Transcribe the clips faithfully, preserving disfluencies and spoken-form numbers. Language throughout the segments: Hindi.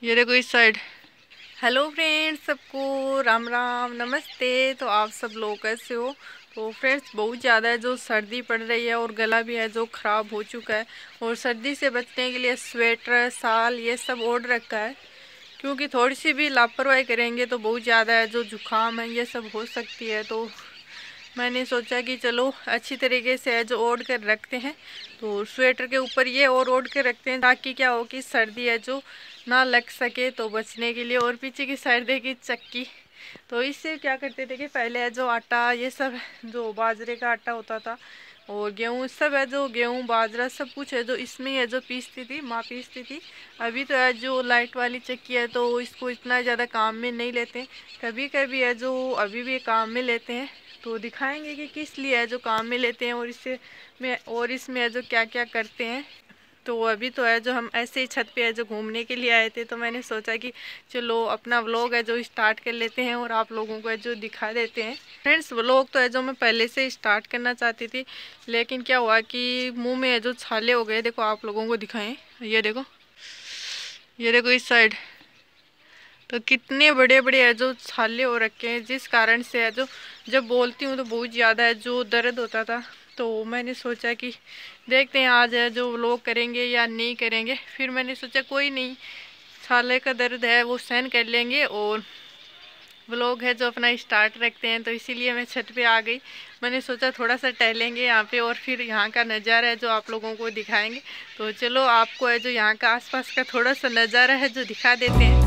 ये देखो इस साइड। हेलो फ्रेंड्स, सबको राम राम नमस्ते। तो आप सब लोग कैसे हो? तो फ्रेंड्स, बहुत ज़्यादा जो सर्दी पड़ रही है और गला भी है जो ख़राब हो चुका है, और सर्दी से बचने के लिए स्वेटर शाल ये सब ओढ़ रखा है, क्योंकि थोड़ी सी भी लापरवाही करेंगे तो बहुत ज़्यादा है जो जुकाम है ये सब हो सकती है। तो मैंने सोचा कि चलो अच्छी तरीके से है जो ओढ़ कर रखते हैं, तो स्वेटर के ऊपर ये और ओढ़ कर रखते हैं ताकि क्या हो कि सर्दी है जो ना लग सके, तो बचने के लिए। और पीछे की साइड देखिए चक्की, तो इससे क्या करते थे कि पहले है जो आटा ये सब जो बाजरे का आटा होता था और गेहूँ सब है जो गेहूँ बाजरा सब कुछ है जो इसमें है जो पीसती थी, माँ पीसती थी। अभी तो है जो लाइट वाली चक्की है तो इसको इतना ज़्यादा काम में नहीं लेते, कभी कभी है जो अभी भी काम में लेते हैं। तो दिखाएंगे कि किस लिए है जो काम में लेते हैं और इससे में और इसमें है जो क्या क्या करते हैं। तो अभी तो है जो हम ऐसे ही छत पे है जो घूमने के लिए आए थे, तो मैंने सोचा कि चलो अपना व्लॉग है जो स्टार्ट कर लेते हैं और आप लोगों को है जो दिखा देते हैं। फ्रेंड्स, व्लॉग तो है जो मैं पहले से स्टार्ट करना चाहती थी, लेकिन क्या हुआ कि मुंह में है जो छाले हो गए। देखो आप लोगों को दिखाएं, ये देखो, ये देखो इस साइड, तो कितने बड़े बड़े है जो छाले हो रखे हैं, जिस कारण से है जो जब बोलती हूँ तो बहुत ज़्यादा है जो दर्द होता था। तो मैंने सोचा कि देखते हैं आज है जो व्लॉग करेंगे या नहीं करेंगे। फिर मैंने सोचा कोई नहीं, छाले का दर्द है वो सहन कर लेंगे और व्लॉग है जो अपना स्टार्ट रखते हैं। तो इसीलिए मैं छत पे आ गई। मैंने सोचा थोड़ा सा टहलेंगे यहाँ पे और फिर यहाँ का नज़ारा है जो आप लोगों को दिखाएंगे। तो चलो आपको है जो यहाँ का आसपास का थोड़ा सा नज़ारा है जो दिखा देते हैं।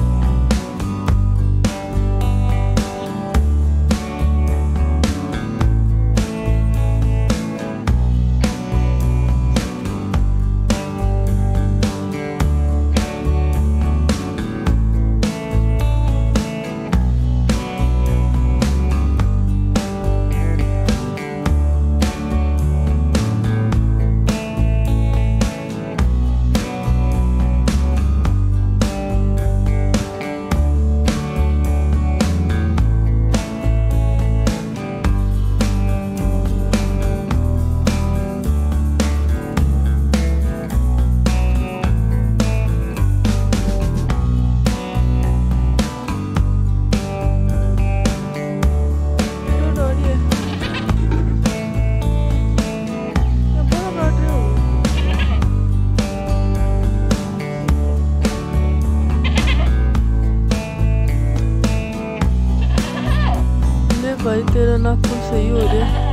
भाई तेरा नाखून सही हो रहा है।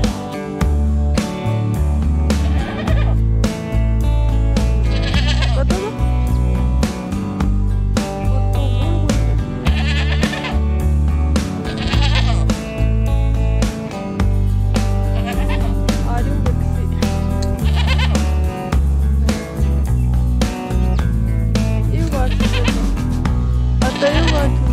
पता ना ये बात आता है बात।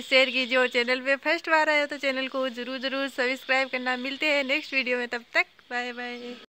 शेयर कीजिए और चैनल पे फर्स्ट बार आए हो तो चैनल को ज़रूर ज़रूर सब्सक्राइब करना। मिलते हैं नेक्स्ट वीडियो में, तब तक बाय बाय।